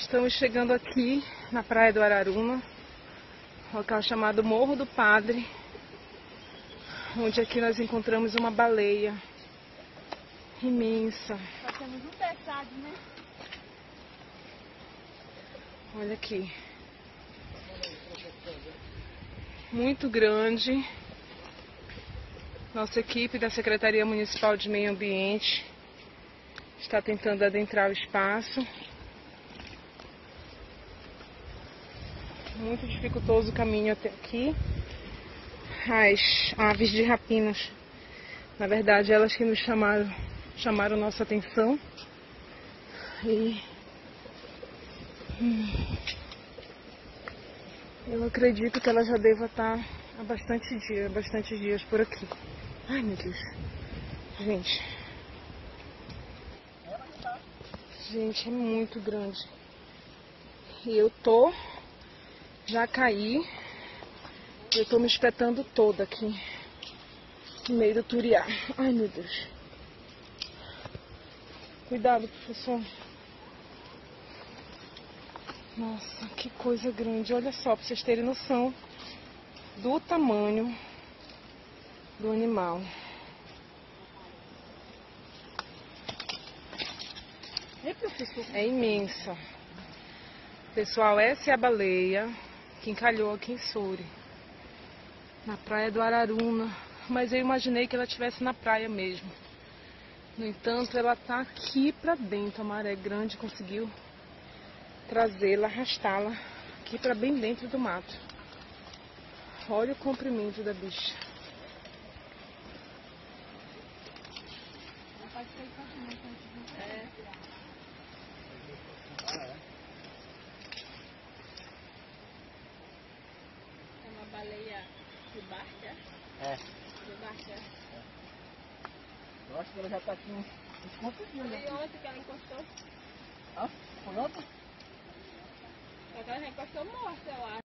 Estamos chegando aqui na praia do Araruna, local chamado Morro do Padre, onde aqui nós encontramos uma baleia imensa. Nós temos um pesado, né? Olha aqui. Muito grande. Nossa equipe da Secretaria Municipal de Meio Ambiente está tentando adentrar o espaço. Muito dificultoso o caminho até aqui. As aves de rapinas, na verdade, elas que nos chamaram nossa atenção. E eu acredito que ela já deva estar há bastantes dias por aqui. Ai, meu Deus. Gente, é muito grande. E já caí. Eu tô me espetando toda aqui no meio do turiá. Ai, meu Deus. Cuidado, professor. Nossa, que coisa grande. Olha só, pra vocês terem noção do tamanho do animal. É imensa. Pessoal, essa é a baleia que encalhou aqui em Soure, na praia do Araruna. Mas eu imaginei que ela estivesse na praia mesmo. No entanto, ela está aqui pra dentro. A maré grande conseguiu trazê-la, arrastá-la aqui para bem dentro do mato. Olha o comprimento da bicha. É uma baleia de barca? É. De barca. Eu acho que ela já tá aqui uns quantos dias, né? Foi ontem que ela encostou. Ah, foi ontem? Só que ela já encostou morta, eu acho.